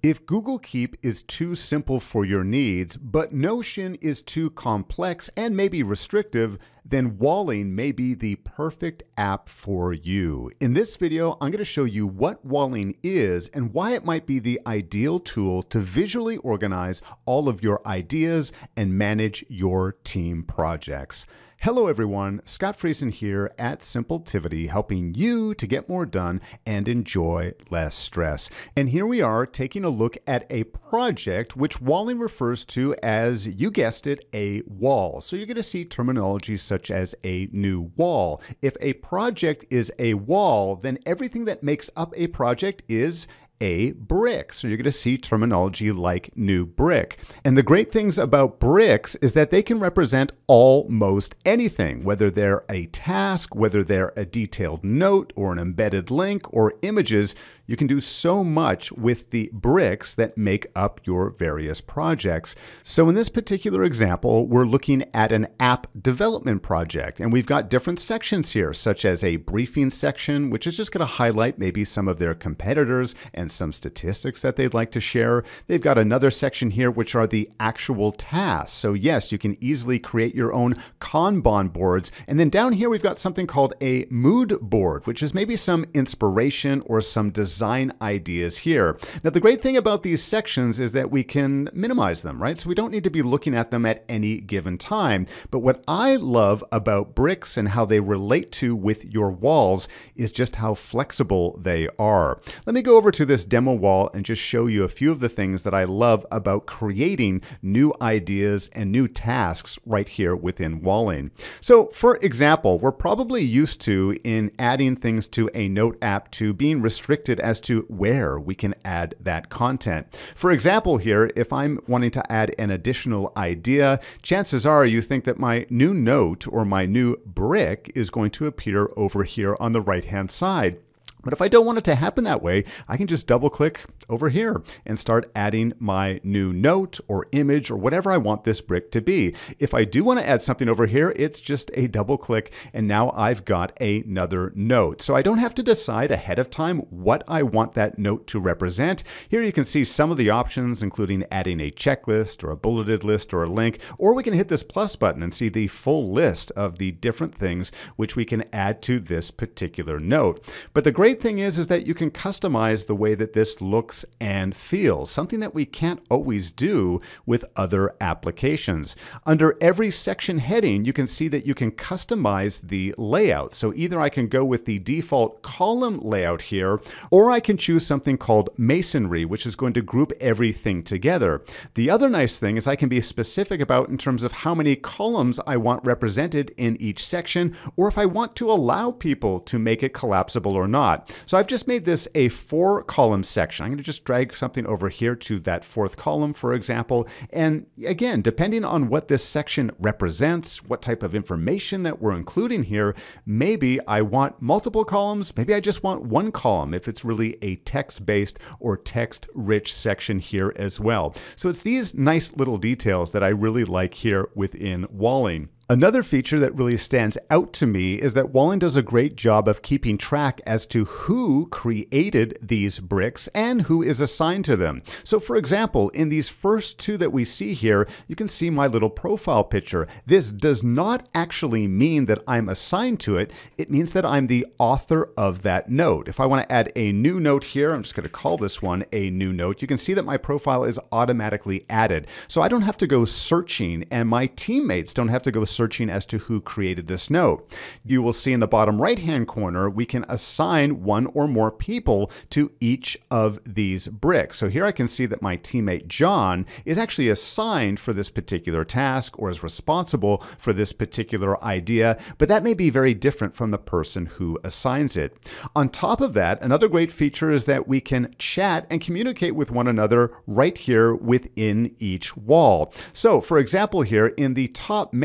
If Google Keep is too simple for your needs, but Notion is too complex and maybe restrictive, then Walling may be the perfect app for you. In this video, I'm going to show you what Walling is and why it might be the ideal tool to visually organize all of your ideas and manage your team projects. Hello everyone, Scott Friesen here at Simpletivity, helping you to get more done and enjoy less stress. And here we are taking a look at a project which Walling refers to as, you guessed it, a wall. So you're going to see terminology such as a new wall. If a project is a wall, then everything that makes up a project is a brick. So you're going to see terminology like new brick. And the great things about bricks is that they can represent almost anything, whether they're a task, whether they're a detailed note or an embedded link or images. You can do so much with the bricks that make up your various projects. So in this particular example, we're looking at an app development project, and we've got different sections here, such as a briefing section, which is just going to highlight maybe some of their competitors and some statistics that they'd like to share. They've got another section here, which are the actual tasks. So yes, you can easily create your own Kanban boards. And then down here, we've got something called a mood board, which is maybe some inspiration or some design ideas here. Now, the great thing about these sections is that we can minimize them, right? So we don't need to be looking at them at any given time. But what I love about bricks and how they relate to with your walls is just how flexible they are. Let me go over to this demo wall and just show you a few of the things that I love about creating new ideas and new tasks right here within Walling. So for example, we're probably used to, in adding things to a note app, to being restricted as to where we can add that content. For example here, if I'm wanting to add an additional idea, chances are you think that my new note or my new brick is going to appear over here on the right-hand side. But if I don't want it to happen that way, I can just double click over here and start adding my new note or image or whatever I want this brick to be. If I do want to add something over here, it's just a double click and now I've got another note. So I don't have to decide ahead of time what I want that note to represent. Here you can see some of the options, including adding a checklist or a bulleted list or a link, or we can hit this plus button and see the full list of the different things which we can add to this particular note. But the great thing is that you can customize the way that this looks and feels, something that we can't always do with other applications. Under every section heading, you can see that you can customize the layout. So either I can go with the default column layout here, or I can choose something called masonry, which is going to group everything together. The other nice thing is I can be specific about in terms of how many columns I want represented in each section, or if I want to allow people to make it collapsible or not. So I've just made this a 4-column section. I'm going to just drag something over here to that 4th column, for example. And again, depending on what this section represents, what type of information that we're including here, maybe I want multiple columns, maybe I just want 1 column if it's really a text-based or text-rich section here as well. So it's these nice little details that I really like here within Walling. Another feature that really stands out to me is that Walling does a great job of keeping track as to who created these bricks and who is assigned to them. So for example, in these first 2 that we see here, you can see my little profile picture. This does not actually mean that I'm assigned to it. It means that I'm the author of that note. If I want to add a new note here, I'm just going to call this one a new note. You can see that my profile is automatically added. So I don't have to go searching, and my teammates don't have to go searching as to who created this note. You will see in the bottom right-hand corner, we can assign 1 or more people to each of these bricks. So here I can see that my teammate John is actually assigned for this particular task or is responsible for this particular idea, but that may be very different from the person who assigns it. On top of that, another great feature is that we can chat and communicate with one another right here within each wall. So for example here, in the top menu section,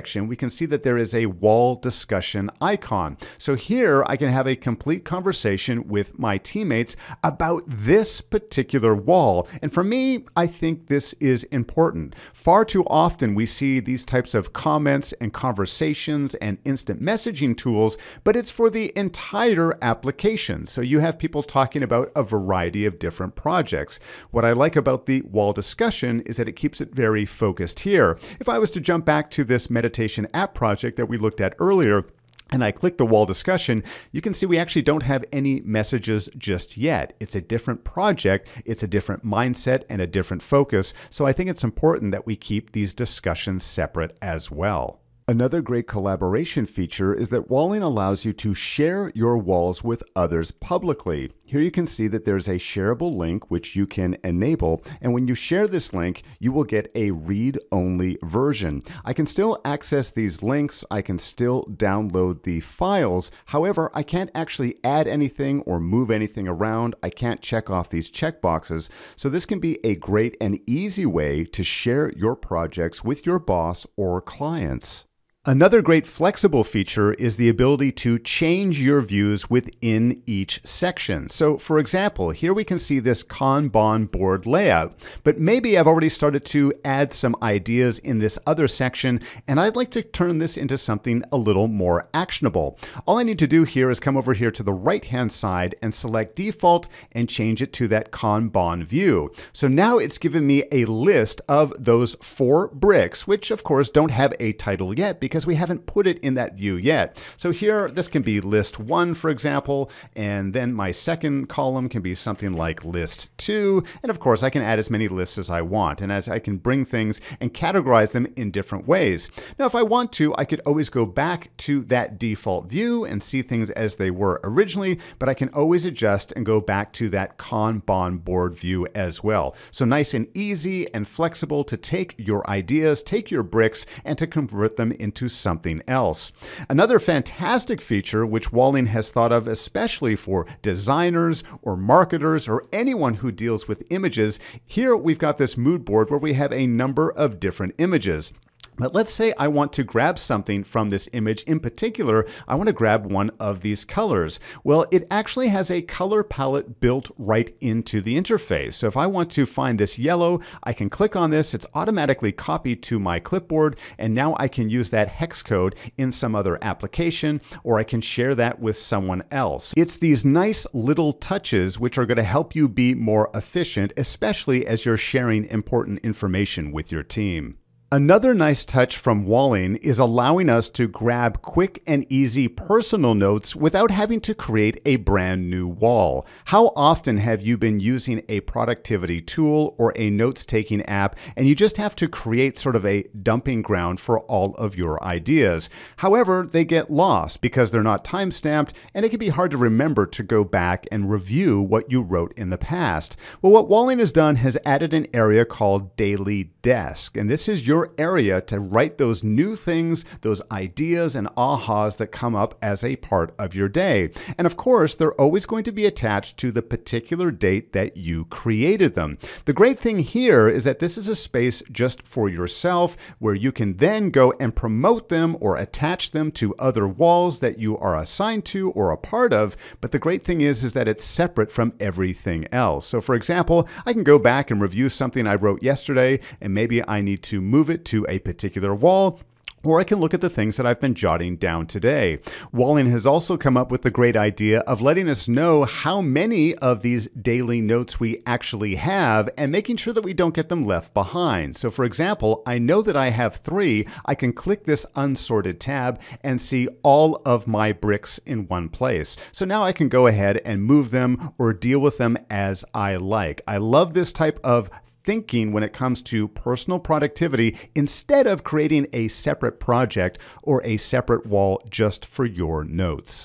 section, we can see that there is a wall discussion icon. So here I can have a complete conversation with my teammates about this particular wall. And for me, I think this is important. Far too often we see these types of comments and conversations and instant messaging tools, but it's for the entire application. So you have people talking about a variety of different projects. What I like about the wall discussion is that it keeps it very focused here. If I was to jump back to this meditation app project that we looked at earlier, and I click the wall discussion, you can see we actually don't have any messages just yet. It's a different project, it's a different mindset and a different focus. So I think it's important that we keep these discussions separate as well. Another great collaboration feature is that walling allows you to share your walls with others publicly. Here you can see that there's a shareable link which you can enable, and when you share this link, you will get a read-only version. I can still access these links, I can still download the files. However, I can't actually add anything or move anything around. I can't check off these checkboxes. So this can be a great and easy way to share your projects with your boss or clients. Another great flexible feature is the ability to change your views within each section. So for example, here we can see this Kanban board layout, but maybe I've already started to add some ideas in this other section, and I'd like to turn this into something a little more actionable. All I need to do here is come over here to the right-hand side and select default and change it to that Kanban view. So now it's given me a list of those 4 bricks, which of course don't have a title yet because we haven't put it in that view yet. So here, this can be list 1, for example, and then my second column can be something like list 2. And of course, I can add as many lists as I want, and as I can bring things and categorize them in different ways. Now, if I want to, I could always go back to that default view and see things as they were originally, but I can always adjust and go back to that Kanban board view as well. So nice and easy and flexible to take your ideas, take your bricks, and to convert them into something else. Another fantastic feature which Walling has thought of especially for designers or marketers or anyone who deals with images, here we've got this mood board where we have a number of different images. But let's say I want to grab something from this image. In particular, I want to grab one of these colors. Well, it actually has a color palette built right into the interface. So if I want to find this yellow, I can click on this. It's automatically copied to my clipboard, and now I can use that hex code in some other application, or I can share that with someone else. It's these nice little touches which are going to help you be more efficient, especially as you're sharing important information with your team. Another nice touch from Walling is allowing us to grab quick and easy personal notes without having to create a brand new wall. How often have you been using a productivity tool or a notes-taking app and you just have to create sort of a dumping ground for all of your ideas? However, they get lost because they're not time-stamped, and it can be hard to remember to go back and review what you wrote in the past. Well, what Walling has done has added an area called Daily Desk, and this is your area to write those new things, those ideas and ahas that come up as a part of your day. And of course, they're always going to be attached to the particular date that you created them. The great thing here is that this is a space just for yourself where you can then go and promote them or attach them to other walls that you are assigned to or a part of. But the great thing is that it's separate from everything else. So for example, I can go back and review something I wrote yesterday, and maybe I need to move it to a particular wall, or I can look at the things that I've been jotting down today. Walling has also come up with the great idea of letting us know how many of these daily notes we actually have and making sure that we don't get them left behind. So for example, I know that I have 3. I can click this unsorted tab and see all of my bricks in one place. So now I can go ahead and move them or deal with them as I like. I love this type of thinking when it comes to personal productivity instead of creating a separate project or a separate wall just for your notes.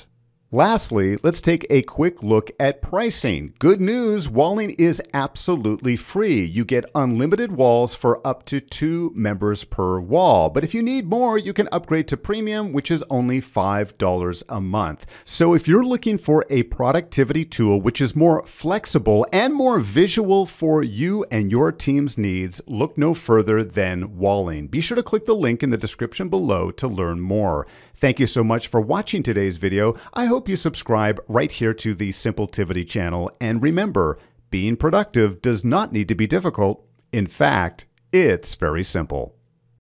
Lastly, let's take a quick look at pricing. Good news, walling is absolutely free. You get unlimited walls for up to 2 members per wall. But if you need more, you can upgrade to premium, which is only $5 a month. So if you're looking for a productivity tool which is more flexible and more visual for you and your team's needs, look no further than walling. Be sure to click the link in the description below to learn more. Thank you so much for watching today's video. I hope you subscribe right here to the Simpletivity channel. And remember, being productive does not need to be difficult. In fact, it's very simple.